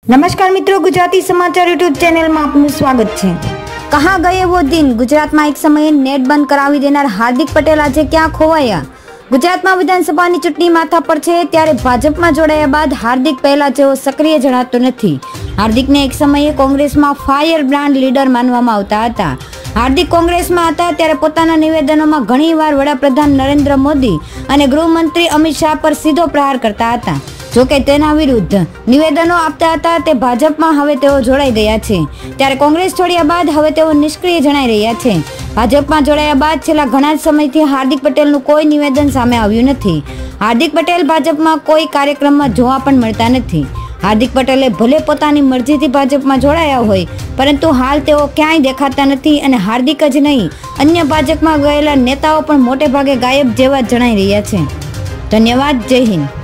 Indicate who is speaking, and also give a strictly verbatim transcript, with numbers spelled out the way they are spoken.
Speaker 1: नमस्कार मित्रों, गुजराती समाचार यूट्यूब चैनल में आपનું સ્વાગત છે। कहाँ गए वो दिन? गुजरात में एक समय नेट बंद करावी देनार हार्दिक पटेल आज क्या खोवाया? गुजरात में विधानसभाની ચૂંટણી माथा पर છે ત્યારે ભાજપમાં જોડાયા બાદ હાર્દિક પહેલા જેવો સક્રિય જણાતો નથી। હાર્દિકને એક સમયે કોંગ્રેસમાં ફાયર બ્રાન્ડ લીડર માનવામાં આવતા હતા। હાર્દિક કોંગ્રેસમાં હતા ત્યારે પોતાના નિવેદનોમાં ઘણીવાર વડાપ્રધાન નરેન્દ્ર મોદી અને ગૃહમંત્રી અમિત શાહ પર સીધો પ્રહાર કરતા હતા। જો કે તેના વિરુદ્ધ નિવેદનો આપતા હતા। તે ભાજપમાં હવે તેઓ જોડાઈ ગયા છે ત્યારે કોંગ્રેસ છોડ્યા બાદ હવે તેઓ નિષ્ક્રિય જણાઈ રહ્યા છે। ભાજપમાં જોડાયા બાદ છેલ્લા ઘણા સમયથી હાર્દિક પટેલનું કોઈ નિવેદન સામે આવ્યું નથી। હાર્દિક પટેલ ભાજપમાં કોઈ કાર્યક્રમમાં જોવા પણ મળતા નથી। હાર્દિક પટેલે ભલે પોતાની મરજીથી ભાજપમાં જોડાયા હોય, પરંતુ હાલ તેઓ ક્યાંય દેખાતા નથી અને હાર્દિક જ નહીં, અન્ય ભાજપમાં ગયેલા નેતાઓ પણ મોટે ભાગે ગાયબ જેવા જણાઈ રહ્યા છે। ધન્યવાદ। જય હિન્દ।